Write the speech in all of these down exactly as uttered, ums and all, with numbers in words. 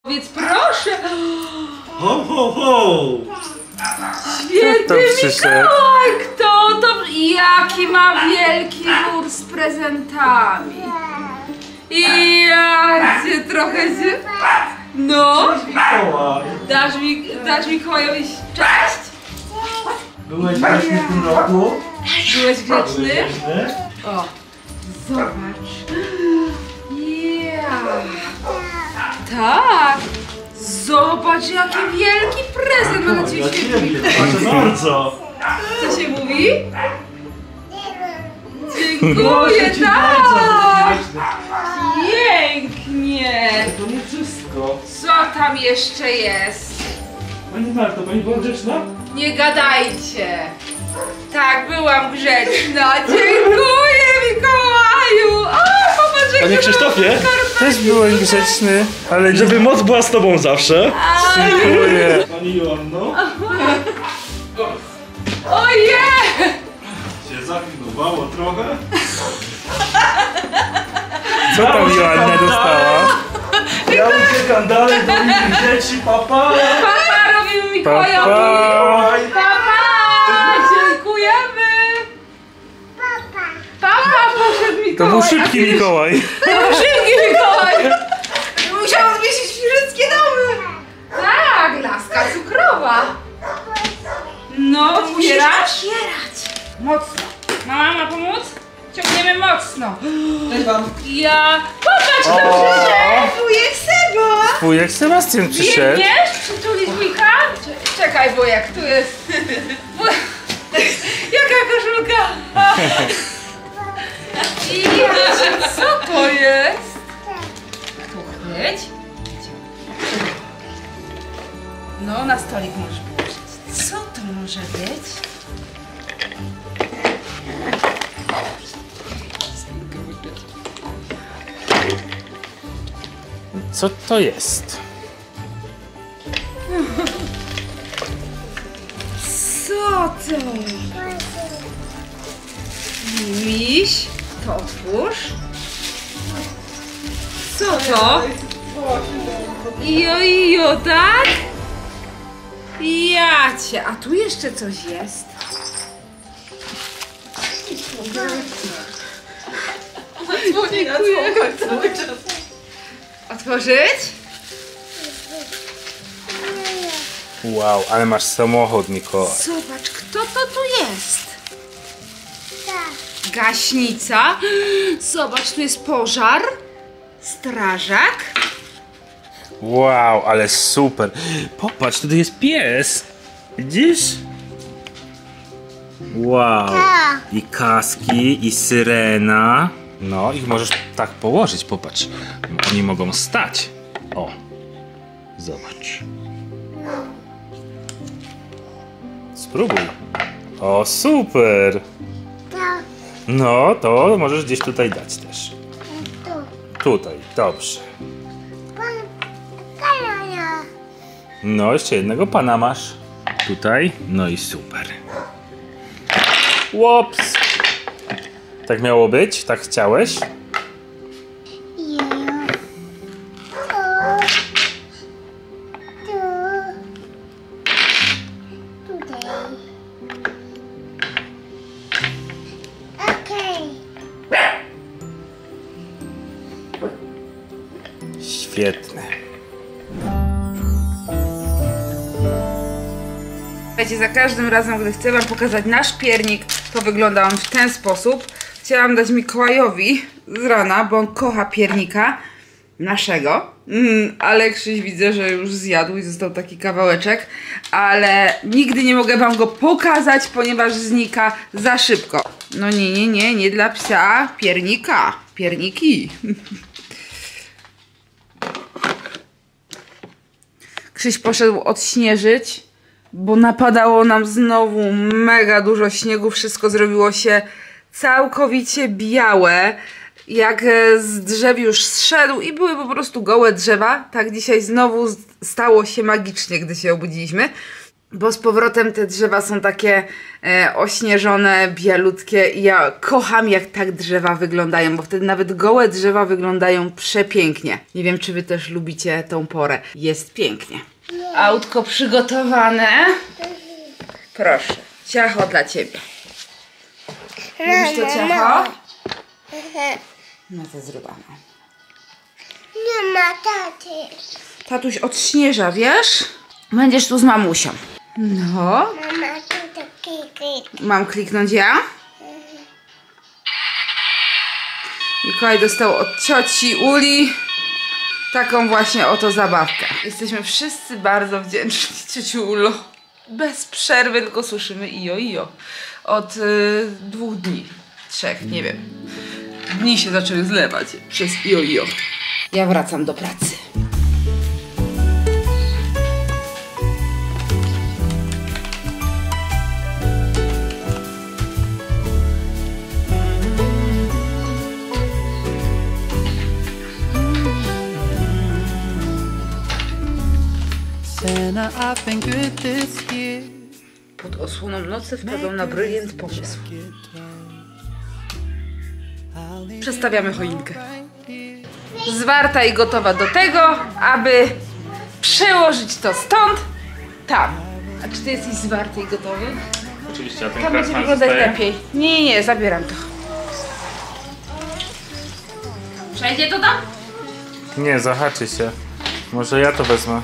Więc proszę! Ho, ho, ho! Święty Mikołaj! Kto to? Jaki ma wielki wór z prezentami! I ja cię trochę się... No! Mikołaj! Dasz, mi, dasz Mikołajowi cześć? Byłeś grzeczny w tym roku? Byłeś grzeczny? Grzeczny? O! Zobacz! Ja! Tak! Zobacz, jaki wielki prezent ma dla ciebie Dla święty ciebie, Mikołaj! proszę bardzo! Co się mówi? Dziękuję, Proszę cię tak! bardzo! Pięknie! To nie wszystko. Co tam jeszcze jest? Pani Marto, pani była grzeczna? Nie gadajcie! Tak, byłam grzeczna! Dziękuję, Mikołaju! O, popatrz, jak Panie ja Krzysztofie? mam Też byłem grzeczny, ale nie Żeby moc była z tobą zawsze. dziękuję. Pani Joanno? Ojej! Się zaklinowało trochę. Co tam Joanna dostała? Ja uciekam dalej do innych dzieci, papa! Papa robimy Mikołajowi! Papa. Oj. Papa! Dziękujemy! Papa! Papa poszedł To Mikołaj! był szybki Mikołaj. To był szybki Mikołaj! Musiał zmieścić wszystkie domy! Tak, laska cukrowa! No, otwierasz? Otwierać! Mocno! Mama ma pomóc? Ciągniemy mocno! Cześć wam. Ja... Popatrz, kto przyszedł! Wujek Sebo! Wujek Sebastian przyszedł. Biegniesz? Przytulić Mika? Cze- Czekaj, wujek, tu jest... Wuj- Jaka koszulka! I co to jest? Tu chwyć. No, na stolik możesz położyć. Co to może być? Co to jest? Co to? Miś, to otwórz. Co to? Ijo, ijo, tak? Jacie, a tu jeszcze coś jest. Dzwoni na dzwonkach cały czas. Otworzyć? Wow, ale masz samochód, Mikołaj. Zobacz, kto to tu jest? Gaśnica. Zobacz, tu jest pożar. Strażak. Wow, ale super. Popatrz, tutaj jest pies. Widzisz? Wow. I kaski, i syrena. No, ich możesz tak położyć, popatrz. Oni mogą stać. O, zobacz. Spróbuj. O, super. No, to możesz gdzieś tutaj dać też. Tutaj, dobrze. No, jeszcze jednego pana masz. Tutaj, no i super. Łops. Tak miało być? Tak chciałeś? Świetne. Słuchajcie, za każdym razem, gdy chcę wam pokazać nasz piernik, to wygląda on w ten sposób. Chciałam dać Mikołajowi z rana, bo on kocha piernika naszego. Mm, ale Krzyś widzę, że już zjadł i został taki kawałeczek. Ale nigdy nie mogę wam go pokazać, ponieważ znika za szybko. No nie, nie, nie, nie dla psa. Piernika. Pierniki. Krzyś poszedł odśnieżyć, bo napadało nam znowu mega dużo śniegu. Wszystko zrobiło się całkowicie białe. Jak z drzew już zszedł i były po prostu gołe drzewa. Tak dzisiaj znowu stało się magicznie, gdy się obudziliśmy. bo z powrotem te drzewa są takie e, ośnieżone, bielutkie i ja kocham, jak tak drzewa wyglądają, bo wtedy nawet gołe drzewa wyglądają przepięknie. Nie wiem, czy wy też lubicie tą porę. Jest pięknie. Autko przygotowane. Proszę, ciacho dla ciebie. Lubisz to ciacho? No to zrobione. Nie ma taty. Tatuś odśnieża, wiesz? Będziesz tu z mamusią. No. Mama, tu taki klik. Mam kliknąć ja? Mikołaj dostał od cioci Uli taką właśnie oto zabawkę. Jesteśmy wszyscy bardzo wdzięczni, ciociu Ulo. Bez przerwy tylko słyszymy ijo, ijo. Od y, dwóch dni, trzech, nie wiem. Dni się zaczęły zlewać przez ijo, ijo. Ja wracam do pracy. Pod osłoną nocy wpadł na brylant pomysł. Przestawiamy choinkę. Zwarta i gotowa do tego, aby przełożyć to stąd tam. A czy ty jesteś zwarty i gotowy? Oczywiście, a ten Tam będzie krasnal wyglądać zostaje? lepiej. Nie, nie, nie, zabieram to. Przejdzie to tam? Nie, zahaczy się. Może ja to wezmę.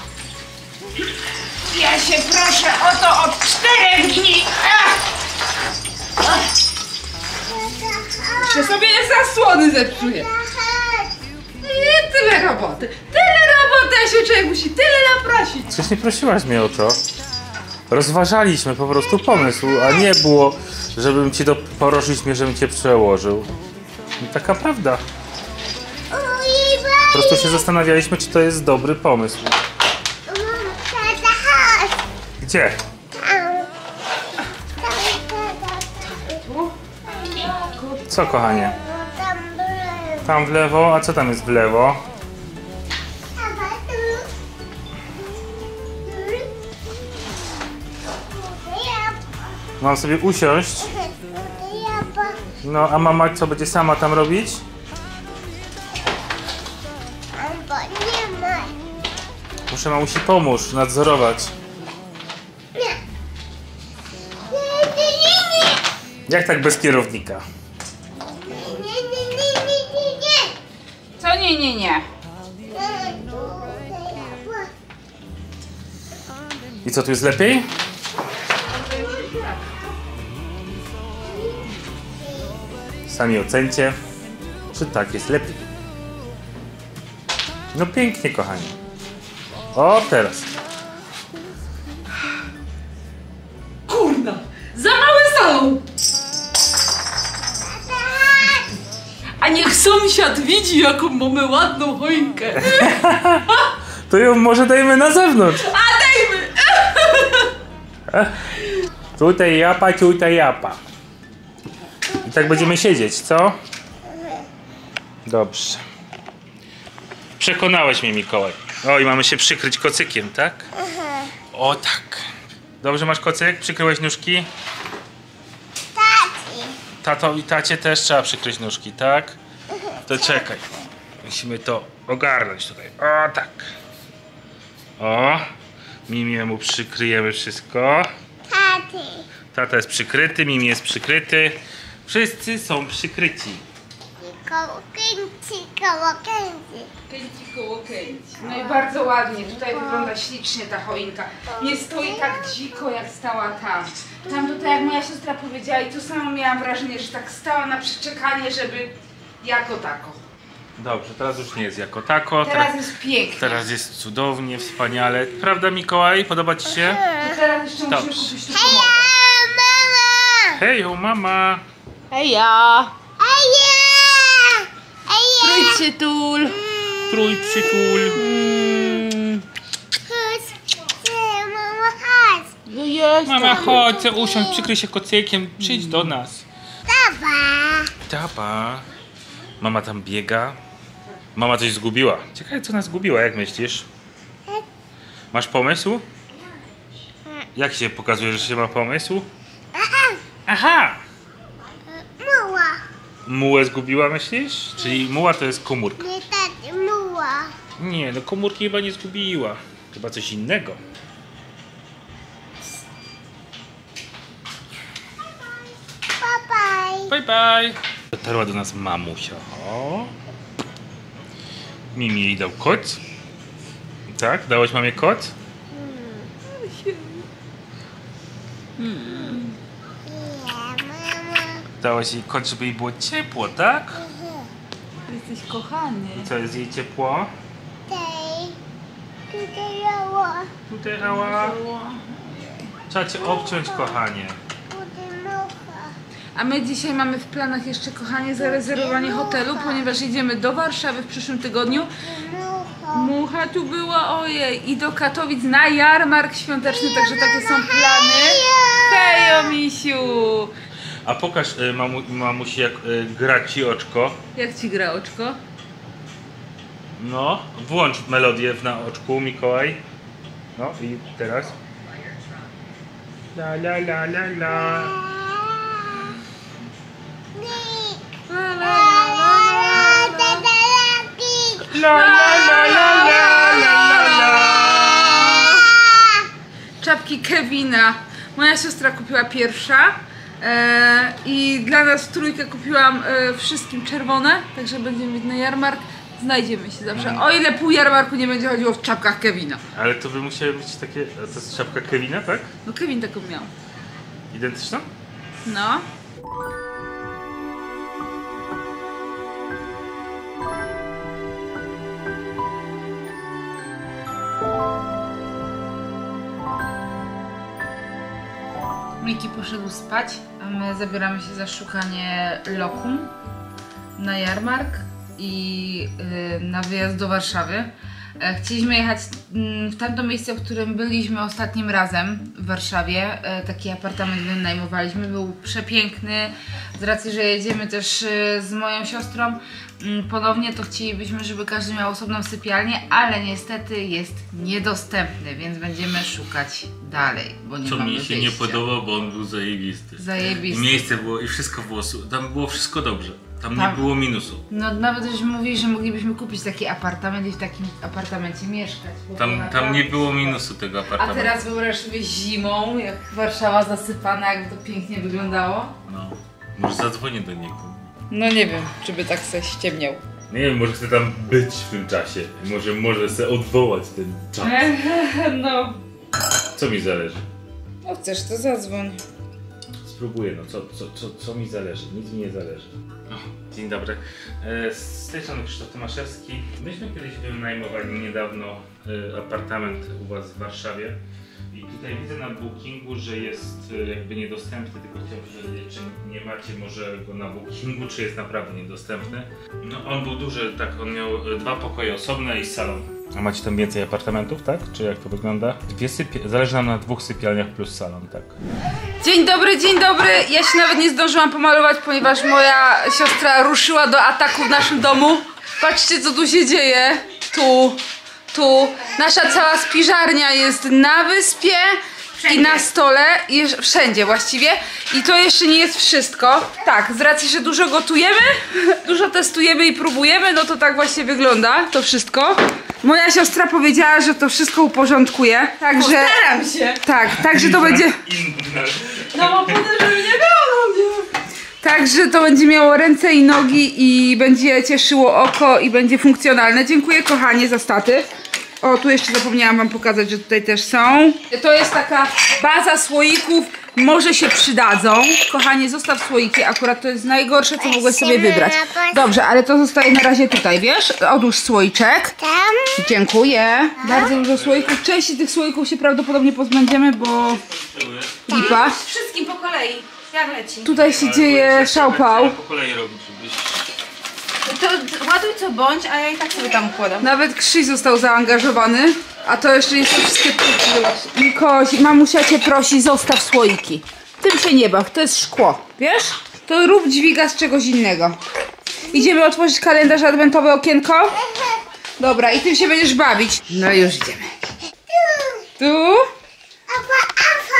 Ja się proszę o to od czterech dni. Ach! Ach! Jeszcze sobie zasłony zepsuję. Nie, tyle roboty. Tyle roboty, a się człowiek musi tyle naprosić. Przecież nie prosiłaś mnie o to. Rozważaliśmy po prostu pomysł, a nie było, żebym ci do porosiliśmy, żebym cię przełożył. I taka prawda. Po prostu się zastanawialiśmy, czy to jest dobry pomysł. Tata, chodź. Gdzie? Co, kochanie? Tam byłem. Tam w lewo, a co tam jest w lewo? Tata, tu. Ja, Mam sobie usiąść. ja, No, a mama co będzie sama tam robić? albo nie ma. Muszę mamusi pomóż, nadzorować. Nie. Nie, nie, nie, nie. Jak tak bez kierownika? Nie, nie, nie, nie, nie, nie. Co nie, nie, nie. Nie, tu, ja, I co, tu jest lepiej? Sami ocencie, czy tak jest lepiej. No pięknie, kochani. O, teraz. Kurna, za mały salon. A niech sąsiad widzi, jaką mamy ładną choinkę. To ją może dajmy na zewnątrz. A dajmy. Tutaj japa, tutaj japa. I tak będziemy siedzieć, co? Dobrze. Przekonałeś mnie, Mikołaj. O, i mamy się przykryć kocykiem, tak? O, tak. Dobrze, masz kocyk? Przykryłeś nóżki? Taci. Tato i tacie też trzeba przykryć nóżki, tak? To czekaj. Musimy to ogarnąć tutaj. O, tak. O. Mimiemu przykryjemy wszystko. Taty. Tata jest przykryty, Mimi jest przykryty. Wszyscy są przykryci. Koło kręci, koło kręci. Kręci koło kręci. No i bardzo ładnie, tutaj wygląda ślicznie ta choinka. Nie stoi tak dziko, jak stała tam. Tam tutaj, jak moja siostra powiedziała, i to samo miałam wrażenie, że tak stała na przeczekanie, żeby jako tako. Dobrze, teraz już nie jest jako tako. Teraz jest pięknie. teraz jest cudownie, wspaniale. Prawda, Mikołaj? Podoba ci się? I teraz jeszcze musimy Dobrze. kupić tu pomoc. Mama! Hej, o mama! Heja! Eja! Eja! Trójcie tul! Trój przytul. Chodź. Mama, chodź. No jest. Mama, chodź, chcę usiąść, przykryj się kocykiem, przyjdź do nas. Dawa. Tapa. Mama tam biega. Mama coś zgubiła. Ciekawe, co nas zgubiła, jak myślisz? Masz pomysł? Jak się pokazuje, że się ma pomysł? Aha. Aha! Muła. Mułę zgubiła, myślisz? Czyli muła to jest komórka. Nie tak, muła. Nie, no komórki chyba nie zgubiła. Chyba coś innego. Bye bye. Bye bye! Dotarła do nas mamusia. O. Mimi jej dał koc. Tak? Dałeś mamie koc? Nie, mama. Dałeś jej koc, żeby jej było ciepło, tak? Jesteś kochany. I co, jest jej ciepło? Tutaj. Tutaj jała. Tutaj, ała. Trzeba cię obciąć, kochanie. Tutaj mucha. A my dzisiaj mamy w planach jeszcze, kochanie, zarezerwowanie hotelu, ponieważ jedziemy do Warszawy w przyszłym tygodniu. Mucha. Mucha tu była, ojej, i do Katowic na jarmark świąteczny, także takie są plany. Hejo, misiu! A pokaż y, mamu, mamusi, jak y, gra ci oczko. Jak ci gra oczko? No, włącz melodię na oczku, Mikołaj. No i teraz. La la la la la. La, la, la, la, la. La la la la la la la. Czapki Kevina. Moja siostra kupiła pierwsza e, i dla nas w trójkę kupiłam e, wszystkim czerwone, także będziemy mieć na jarmark. Znajdziemy się zawsze. O ile pół jarmarku nie będzie chodziło w czapkach Kevina. Ale to by musiały być takie. A to jest czapka Kevina, tak? No Kevin taką miał. Identyczna? No. Miki poszedł spać, a my zabieramy się za szukanie lokum na jarmark i yy, na wyjazd do Warszawy. E, chcieliśmy jechać mm, w tamto miejsce, w którym byliśmy ostatnim razem w Warszawie. E, taki apartament wynajmowaliśmy, był przepiękny. Z racji, że jedziemy też e, z moją siostrą mm, ponownie, to chcielibyśmy, żeby każdy miał osobną sypialnię, ale niestety jest niedostępny, więc będziemy szukać dalej, bo nie Co mamy mi się nie wyjścia. podoba, bo on był zajebisty. Zajebisty. Miejsce było i wszystko było, su- tam było wszystko dobrze. Tam, Tam- nie było minusu. No nawet żeśmy mówili, że moglibyśmy kupić taki apartament i w takim apartamencie mieszkać. bo to Tam, tam naprawdę- nie było minusu tego A apartamentu. teraz wyobraź sobie zimą, jak Warszawa zasypana, jakby to pięknie wyglądało. No. Może zadzwonię do niego. No nie wiem, czy by tak se ściemniał. Nie wiem, może chcę tam być w tym czasie. Może może chcę odwołać ten czas. No. Co mi zależy? No chcesz, to zadzwoń. Spróbuję, no co, co, co, co mi zależy? Nic mi nie zależy. O, dzień dobry. E, Z tej strony Krzysztof Tomaszewski. Myśmy kiedyś wynajmowali niedawno e, apartament u Was w Warszawie. I tutaj widzę na bookingu, że jest e, jakby niedostępny, tylko chciałbym się dowiedzieć, czy nie macie może go na bookingu, czy jest naprawdę niedostępny. No on był duży, tak, on miał e, dwa pokoje osobne i salon. A macie tam więcej apartamentów, tak? Czy jak to wygląda? Dwie sypia- Zależy nam na dwóch sypialniach plus salon, tak. Dzień dobry, dzień dobry. Ja się nawet nie zdążyłam pomalować, ponieważ moja siostra ruszyła do ataku w naszym domu. Patrzcie, co tu się dzieje. Tu, tu. Nasza cała spiżarnia jest na wyspie i na stole. I jeż- wszędzie właściwie. I to jeszcze nie jest wszystko. Tak, z racji, że dużo gotujemy, dużo testujemy i próbujemy, no to tak właśnie wygląda to wszystko. Moja siostra powiedziała, że to wszystko uporządkuje. Także. Staram się. Tak, także to będzie. Inne. No bo potem, żeby nie było na mnie. Także to będzie miało ręce i nogi i będzie cieszyło oko i będzie funkcjonalne. Dziękuję, kochanie, za statyw. O, tu jeszcze zapomniałam wam pokazać, że tutaj też są. To jest taka baza słoików, może się przydadzą. Kochanie, zostaw słoiki, akurat to jest najgorsze, co mogłeś sobie wybrać. Dobrze, ale to zostaje na razie tutaj, wiesz? Odłóż słoiczek. Tam. Dziękuję. Bardzo dużo słoików. Części tych słoików się prawdopodobnie pozbędziemy, bo lipa. Wszystkim po kolei. Jak leci? Tutaj się dzieje szałpał. Po kolei robić, żebyś... To ładuj co bądź, a ja i tak sobie tam układam. Nawet Krzyś został zaangażowany, a to jeszcze nie są wszystkie próbki. Mikoś, mamusia cię prosi, zostaw słoiki. Tym się nie baw, to jest szkło, wiesz? To rób dźwiga z czegoś innego. Idziemy otworzyć kalendarz adwentowy, okienko? Dobra, i tym się będziesz bawić. No już idziemy. Tu? Apa, apa.